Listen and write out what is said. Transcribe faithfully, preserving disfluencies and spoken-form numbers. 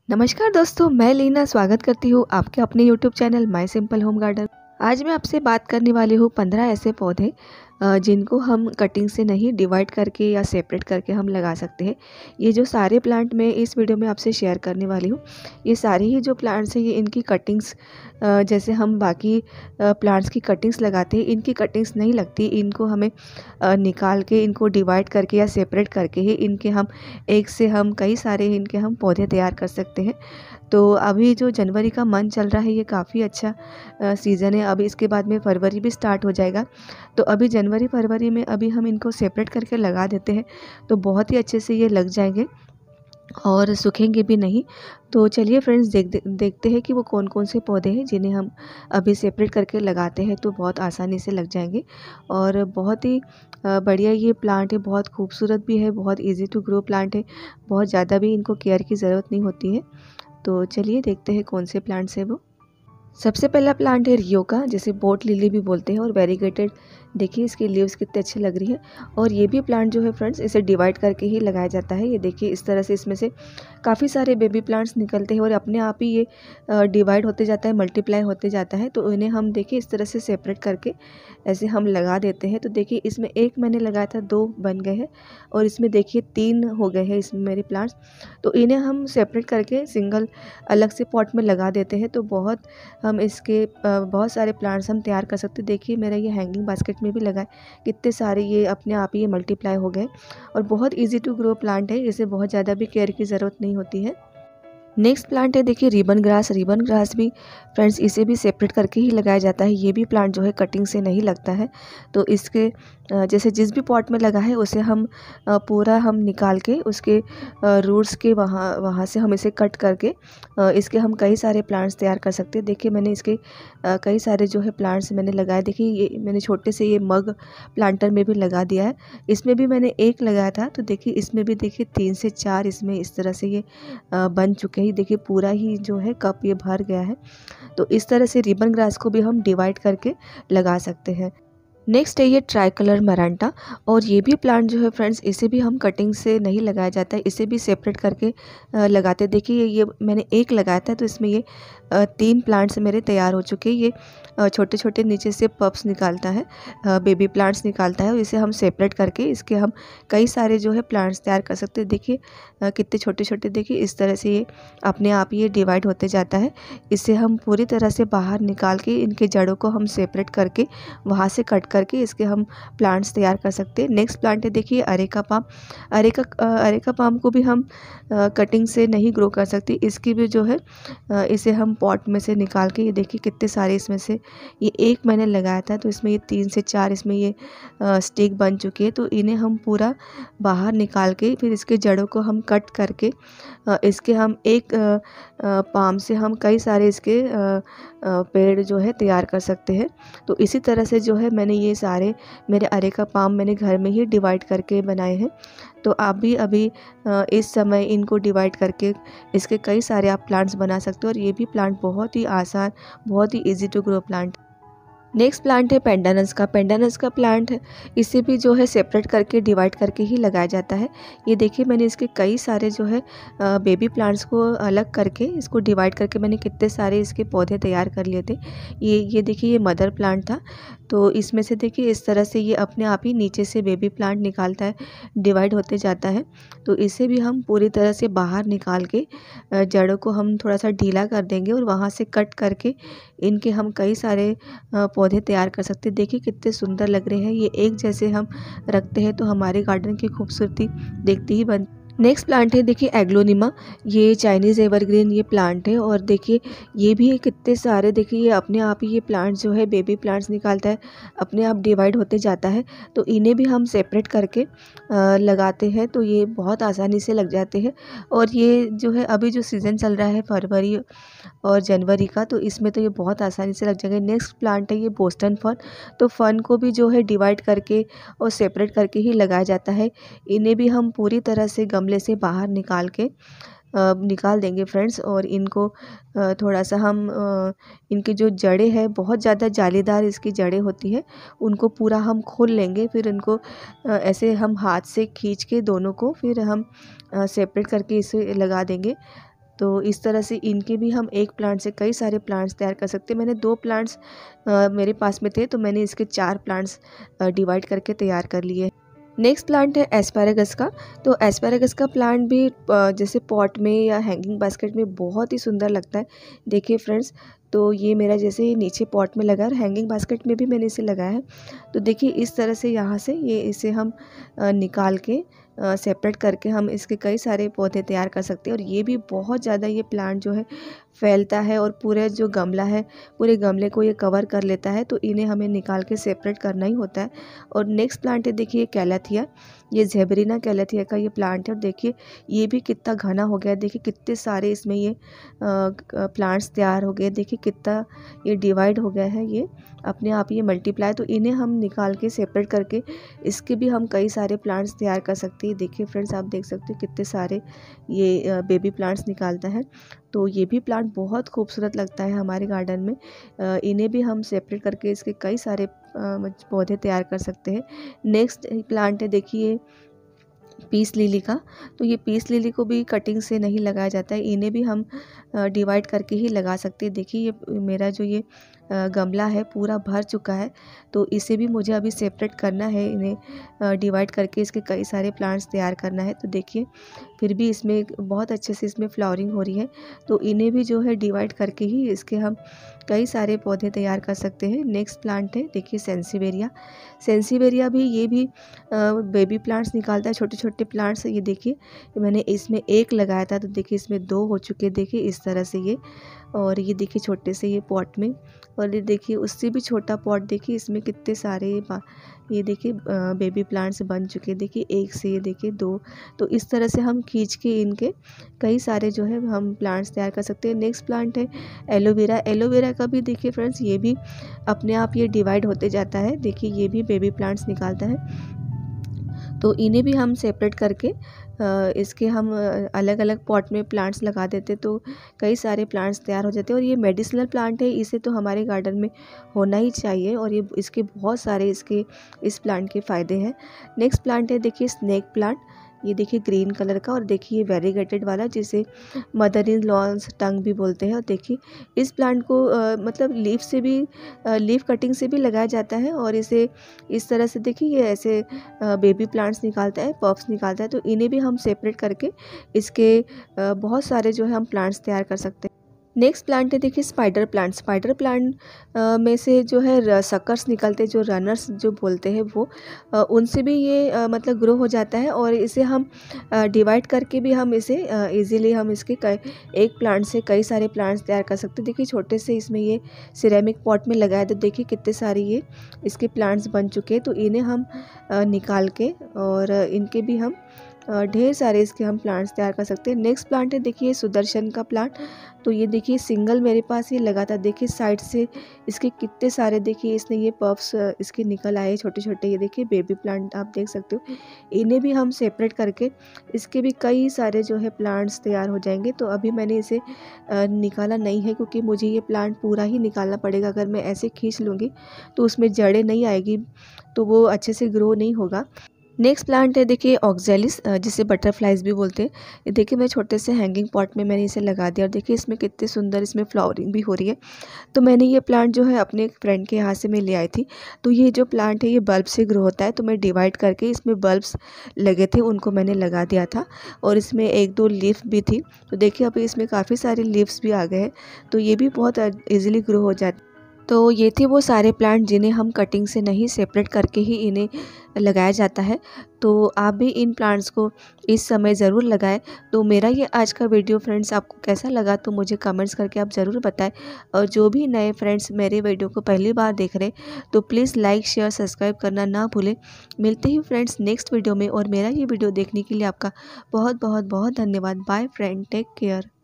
नमस्कार दोस्तों, मैं लीना स्वागत करती हूँ आपके अपने YouTube channel my simple home garden. आज मैं आपसे बात करने वाली हूँ पंद्रह ऐसे पौधे अ, जिनको हम कटिंग से नहीं डिवाइड करके या सेपरेट करके हम लगा सकते हैं। ये जो सारे प्लांट मैं इस वीडियो में आपसे शेयर करने वाली हूँ, ये सारे ही जो प्लांट्स हैं ये इनकी कटिंग्स अ, जैसे हम बाकी अ, प्लांट्स की कटिंग्स लगाते हैं, इनकी कटिंग्स नहीं लगती। इनको हमें अ, निकाल के इनको डिवाइड करके या सेपरेट करके ही इनके हम एक से हम कई सारे इनके हम पौधे तैयार कर सकते हैं। तो अभी जो जनवरी का मंथ चल रहा है ये काफ़ी अच्छा सीज़न है। अभी इसके बाद में फरवरी भी स्टार्ट हो जाएगा। तो अभी जनवरी फरवरी में अभी हम इनको सेपरेट करके लगा देते हैं तो बहुत ही अच्छे से ये लग जाएंगे और सूखेंगे भी नहीं। तो चलिए फ्रेंड्स देख दे, देखते हैं कि वो कौन कौन से पौधे हैं जिन्हें हम अभी सेपरेट करके लगाते हैं तो बहुत आसानी से लग जाएंगे। और बहुत ही अ, बढ़िया ये प्लांट है, बहुत खूबसूरत भी है, बहुत इजी टू ग्रो प्लांट है। बहुत ज़्यादा भी इनको केयर की ज़रूरत नहीं होती है। तो चलिए देखते हैं कौन से प्लांट्स है वो। सबसे पहला प्लांट है रियो का, जिसे बोट लिली भी बोलते हैं और वेरीगेटेड। देखिए इसकी लीव्स कितनी अच्छी लग रही है। और ये भी प्लांट जो है फ्रेंड्स इसे डिवाइड करके ही लगाया जाता है। ये देखिए इस तरह से इसमें से काफ़ी सारे बेबी प्लांट्स निकलते हैं और अपने आप ही ये डिवाइड होते जाता है, मल्टीप्लाई होते जाता है। तो इन्हें हम देखिए इस तरह से सेपरेट करके ऐसे हम लगा देते हैं। तो देखिए इसमें एक मैंने लगाया था, दो बन गए हैं और इसमें देखिए तीन हो गए हैं इसमें मेरे प्लांट्स। तो इन्हें हम सेपरेट करके सिंगल अलग से पॉट में लगा देते हैं तो बहुत हम इसके बहुत सारे प्लांट्स हम तैयार कर सकते हैं। देखिए मेरा ये हैंगिंग बास्केट में भी लगा है, कितने सारे ये अपने आप ही ये मल्टीप्लाई हो गए और बहुत इजी टू ग्रो प्लांट है। इसे बहुत ज़्यादा भी केयर की ज़रूरत नहीं होती है। नेक्स्ट प्लांट है देखिए रिबन ग्रास। रिबन ग्रास भी फ्रेंड्स इसे भी सेपरेट करके ही लगाया जाता है। ये भी प्लांट जो है कटिंग से नहीं लगता है। तो इसके जैसे जिस भी पॉट में लगा है उसे हम पूरा हम निकाल के उसके रूट्स के वहाँ वहाँ से हम इसे कट करके इसके हम कई सारे प्लांट्स तैयार कर सकते हैं। देखिए मैंने इसके कई सारे जो है प्लांट्स मैंने लगाए। देखिए ये मैंने छोटे से ये मग प्लांटर में भी लगा दिया है। इसमें भी मैंने एक लगाया था तो देखिए इसमें भी देखिए तीन से चार इसमें इस तरह से ये बन चुके हैं। देखिए पूरा ही जो है कप ये भर गया है। तो इस तरह से रिबन ग्रास को भी हम डिवाइड करके लगा सकते हैं। नेक्स्ट है ये ट्राई कलर मरांटा। और ये भी प्लांट जो है फ्रेंड्स इसे भी हम कटिंग से नहीं लगाया जाता है, इसे भी सेपरेट करके लगाते हैं। देखिए ये मैंने एक लगाया था तो इसमें ये तीन प्लांट्स मेरे तैयार हो चुके हैं। ये छोटे छोटे नीचे से पप्स निकालता है, बेबी प्लांट्स निकालता है और इसे हम सेपरेट करके इसके हम कई सारे जो है प्लांट्स तैयार कर सकते हैं। देखिए कितने छोटे छोटे, देखिए इस तरह से ये अपने आप ये डिवाइड होते जाता है। इसे हम पूरी तरह से बाहर निकाल के इनके जड़ों को हम सेपरेट करके वहाँ से कट करके इसके हम प्लांट्स तैयार कर सकते हैं। नेक्स्ट प्लांट है देखिए areca palm. Areca areca palm को भी हम कटिंग से नहीं ग्रो कर सकते। इसकी भी जो है इसे हम पॉट में से निकाल के, ये देखिए कितने सारे इसमें से ये एक मैंने लगाया था तो इसमें ये तीन से चार इसमें ये स्टिक बन चुके हैं। तो इन्हें हम पूरा बाहर निकाल के फिर इसके जड़ों को हम कट करके इसके हम एक पाम से हम कई सारे इसके पेड़ जो है तैयार कर सकते हैं। तो इसी तरह से जो है मैंने ये सारे मेरे अरेका पाम मैंने घर में ही डिवाइड करके बनाए हैं। तो आप भी अभी इस समय इनको डिवाइड करके इसके कई सारे आप प्लांट्स बना सकते हो और ये भी प्लांट बहुत ही आसान, बहुत ही easy to grow plant. Next plant है पेंडानस का। पेंडानस का प्लांट है, इसे भी जो है सेपरेट करके डिवाइड करके ही लगाया जाता है। ये देखिए मैंने इसके कई सारे जो है बेबी प्लांट्स को अलग करके इसको डिवाइड करके मैंने कितने सारे इसके पौधे तैयार कर लिए थे। ये ये देखिए ये मदर प्लांट था तो इसमें से देखिए इस तरह से ये अपने आप ही नीचे से बेबी प्लांट निकालता है, डिवाइड होते जाता है। तो इसे भी हम पूरी तरह से बाहर निकाल के जड़ों को हम थोड़ा सा ढीला कर देंगे और वहाँ से कट करके इनके हम कई सारे पौधे तैयार कर सकते हैं। देखिए कितने सुंदर लग रहे हैं। ये एक जैसे हम रखते हैं तो हमारे गार्डन की खूबसूरती देखते ही बन। नेक्स्ट प्लांट है देखिए एग्लोनिमा। ये चाइनीज़ एवरग्रीन ये प्लांट है और देखिए ये भी कितने सारे, देखिए ये अपने आप ही ये प्लांट जो है बेबी प्लांट्स निकालता है, अपने आप डिवाइड होते जाता है। तो इन्हें भी हम सेपरेट करके आ, लगाते हैं तो ये बहुत आसानी से लग जाते हैं। और ये जो है अभी जो सीज़न चल रहा है फरवरी और जनवरी का, तो इसमें तो ये बहुत आसानी से लग जाएंगे। नेक्स्ट प्लांट है ये बोस्टन फर्न। तो फर्न को भी जो है डिवाइड करके और सेपरेट करके ही लगाया जाता है। इन्हें भी हम पूरी तरह से गमले से बाहर निकाल के आ, निकाल देंगे फ्रेंड्स। और इनको आ, थोड़ा सा हम आ, इनकी जो जड़ें हैं बहुत ज़्यादा जालीदार इसकी जड़ें होती है, उनको पूरा हम खोल लेंगे। फिर इनको आ, ऐसे हम हाथ से खींच के दोनों को फिर हम सेपरेट करके इसे लगा देंगे। तो इस तरह से इनके भी हम एक प्लांट से कई सारे प्लांट्स तैयार कर सकते हैं। मैंने दो प्लांट्स मेरे पास में थे, तो मैंने इसके चार प्लांट्स डिवाइड करके तैयार कर लिए। नेक्स्ट प्लांट है एस्पैरागस का। तो एस्पैरागस का प्लांट भी जैसे पॉट में या हैंगिंग बास्केट में बहुत ही सुंदर लगता है। देखिए फ्रेंड्स, तो ये मेरा जैसे ही नीचे पॉट में लगा है और हैंगिंग बास्केट में भी मैंने इसे लगाया है। तो देखिए इस तरह से यहाँ से ये इसे हम निकाल के सेपरेट करके हम इसके कई सारे पौधे तैयार कर सकते हैं। और ये भी बहुत ज़्यादा ये प्लांट जो है फैलता है और पूरे जो गमला है पूरे गमले को ये कवर कर लेता है। तो इन्हें हमें निकाल के सेपरेट करना ही होता है। और नेक्स्ट प्लांट है देखिए कैलाथिया। ये ज़ेबरीना कैलाथिया का ये प्लांट है। और देखिए ये भी कितना घना हो गया है। देखिए कितने सारे इसमें ये प्लांट्स तैयार हो गए। देखिए कितना ये डिवाइड हो गया है, ये अपने आप ये मल्टीप्लाई। तो इन्हें हम निकाल के सेपरेट करके इसके भी हम कई सारे प्लांट्स तैयार कर सकते हैं। देखिए फ्रेंड्स, आप देख सकते हो कितने सारे ये बेबी प्लांट्स निकालता है। तो ये भी प्लांट बहुत खूबसूरत लगता है हमारे गार्डन में। इन्हें भी हम सेपरेट करके इसके कई सारे पौधे तैयार कर सकते हैं। नेक्स्ट प्लांट है देखिए पीस लिली का। तो ये पीस लिली को भी कटिंग से नहीं लगाया जाता है, इन्हें भी हम डिवाइड करके ही लगा सकते हैं। देखिए ये मेरा जो ये गमला है पूरा भर चुका है, तो इसे भी मुझे अभी सेपरेट करना है। इन्हें डिवाइड करके इसके कई सारे प्लांट्स तैयार करना है। तो देखिए फिर भी इसमें बहुत अच्छे से इसमें फ्लावरिंग हो रही है। तो इन्हें भी जो है डिवाइड करके ही इसके हम कई सारे पौधे तैयार कर सकते हैं। नेक्स्ट प्लांट है देखिए सेंसिवेरिया। सेंसिवेरिया भी ये भी बेबी प्लांट्स निकालता है, छोटे छोटे प्लांट्स। ये देखिए मैंने इसमें एक लगाया था, तो देखिए इसमें दो हो चुके। देखिए इस तरह से ये, और ये देखिए छोटे से ये पॉट में, और ये देखिए उससे भी छोटा पॉट। देखिए इसमें कितने सारे ये देखिए बेबी प्लांट्स बन चुके। देखिए एक से ये देखिए दो। तो इस तरह से हम खींच के इनके कई सारे जो है हम प्लांट्स तैयार कर सकते हैं। नेक्स्ट प्लांट है एलोवेरा। एलोवेरा का भी देखिए फ्रेंड्स, ये भी अपने आप ये डिवाइड होते जाता है। देखिए ये भी बेबी प्लांट्स निकालता है। तो इन्हें भी हम सेपरेट करके इसके हम अलग अलग पॉट में प्लांट्स लगा देते, तो कई सारे प्लांट्स तैयार हो जाते हैं। और ये मेडिसिनल प्लांट है, इसे तो हमारे गार्डन में होना ही चाहिए। और ये इसके बहुत सारे इसके इस प्लांट के फ़ायदे हैं। नेक्स्ट प्लांट है देखिए स्नेक प्लांट। ये देखिए ग्रीन कलर का, और देखिए वेरीगेटेड वाला, जिसे मदर इन लॉन्स टंग भी बोलते हैं। और देखिए इस प्लांट को आ, मतलब लीफ से भी लीफ कटिंग से भी लगाया जाता है। और इसे इस तरह से देखिए ये ऐसे बेबी प्लांट्स निकालता है, पफ्स निकालता है। तो इन्हें भी हम सेपरेट करके इसके आ, बहुत सारे जो है हम प्लांट्स तैयार कर सकते हैं। नेक्स्ट प्लांट है देखिए स्पाइडर प्लांट। स्पाइडर प्लांट में से जो है सकर्स निकलते, जो रनर्स जो बोलते हैं वो, आ, उनसे भी ये आ, मतलब ग्रो हो जाता है। और इसे हम डिवाइड करके भी हम इसे इजीली हम इसके कई एक प्लांट से कई सारे प्लांट्स तैयार कर सकते हैं। देखिए छोटे से इसमें ये सिरेमिक पॉट में लगाया, तो देखिए कितने सारे ये इसके प्लांट्स बन चुके हैं। तो इन्हें हम आ, निकाल के और इनके भी हम ढेर सारे इसके हम प्लांट्स तैयार कर सकते हैं। नेक्स्ट प्लांट है देखिए सुदर्शन का प्लांट। तो ये देखिए सिंगल मेरे पास ये लगा था। देखिए साइड से इसके कितने सारे देखिए इसने ये पफ्स इसके निकल आए छोटे छोटे। ये देखिए बेबी प्लांट आप देख सकते हो। इन्हें भी हम सेपरेट करके इसके भी कई सारे जो है प्लांट्स तैयार हो जाएंगे। तो अभी मैंने इसे निकाला नहीं है, क्योंकि मुझे ये प्लांट पूरा ही निकालना पड़ेगा। अगर मैं ऐसे खींच लूँगी तो उसमें जड़ें नहीं आएगी, तो वो अच्छे से ग्रो नहीं होगा। नेक्स्ट प्लांट है देखिए ऑक्जेलिस, जिसे बटरफ्लाइज भी बोलते हैं। ये देखिए मैं छोटे से हैंगिंग पॉट में मैंने इसे लगा दिया, और देखिए इसमें कितने सुंदर इसमें फ्लावरिंग भी हो रही है। तो मैंने ये प्लांट जो है अपने एक फ्रेंड के यहाँ से मैं ले आई थी। तो ये जो प्लांट है ये बल्ब से ग्रो होता है। तो मैं डिवाइड करके इसमें बल्ब्स लगे थे उनको मैंने लगा दिया था, और इसमें एक दो लीफ भी थी। तो देखिए अभी इसमें काफ़ी सारे लीव्स भी आ गए हैं। तो ये भी बहुत ईजिली ग्रो हो जाते। तो ये थे वो सारे प्लांट जिन्हें हम कटिंग से नहीं सेपरेट करके ही इन्हें लगाया जाता है। तो आप भी इन प्लांट्स को इस समय ज़रूर लगाएं। तो मेरा ये आज का वीडियो फ्रेंड्स आपको कैसा लगा, तो मुझे कमेंट्स करके आप ज़रूर बताएं। और जो भी नए फ्रेंड्स मेरे वीडियो को पहली बार देख रहे हैं, तो प्लीज़ लाइक शेयर सब्सक्राइब करना ना भूलें। मिलते ही फ्रेंड्स नेक्स्ट वीडियो में। और मेरा ये वीडियो देखने के लिए आपका बहुत बहुत बहुत धन्यवाद। Bye friend, take care.